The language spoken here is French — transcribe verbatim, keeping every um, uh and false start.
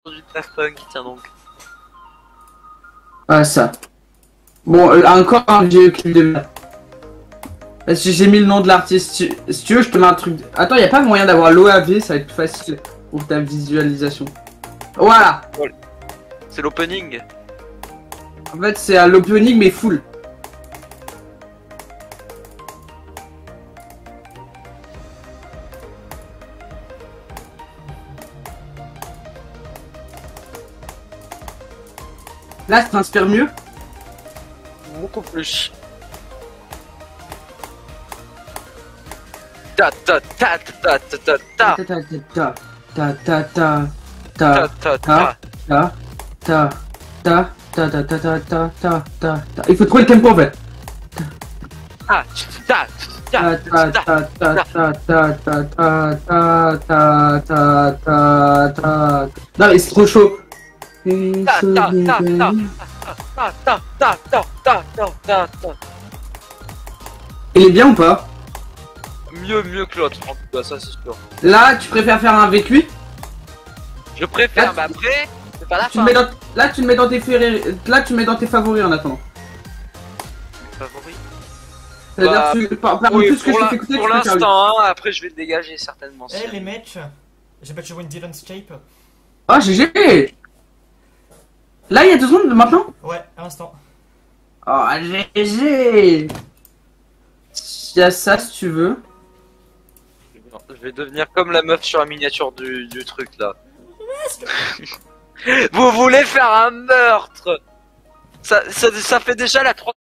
du Daft Punk, tiens donc. Ah, ça. Bon, euh, encore un vieux clip de merde. Parce que j'ai mis le nom de l'artiste. Si, si tu veux, je te mets un truc. Attends, y a pas moyen d'avoir l'O A V, ça va être plus facile pour ta visualisation. Voilà. C'est l'opening. En fait, c'est à l'opening, mais full. Là, ça t'inspire mieux? Beaucoup plus. Ta ta ta ta ta ta ta Ta ta ta ta ta ta ta ta ta ta. ta ta ta ta ta ta ta ta ta ta ta. Il faut trouver le tempo en fait. Ah, ta ta Ta ta ta ta ta ta ta ta ta ta ta ta ta. Non mais c'est trop chaud. ta ta ta ta ta ta ta ta ta ta ta. Il est bien ou pas? Mieux mieux que l'autre, en tout cas, ça c'est sûr. Là, tu préfères faire un avec lui? Je préfère, Là, mais après, c'est pas la Tu fin. le mets dans... Là, tu le mets dans tes favoris. Là, tu le mets dans tes favoris en attendant. Favori. C'est-à-dire Bah, que tu... par, par Oui, tout ce que pour je la- t'ai écouté, pour tu peux faire lui. l'instant, hein, après je vais le dégager certainement. Eh les mecs, j'ai battu une Dylan'scape. Oh, G G. Là, il y a deux secondes maintenant? Ouais, à l'instant. Oh, G G. Il y a ça si tu veux. Je vais devenir comme la meuf sur la miniature du, du truc là. Vous voulez faire un meurtre? Ça, ça, ça fait déjà la troisième.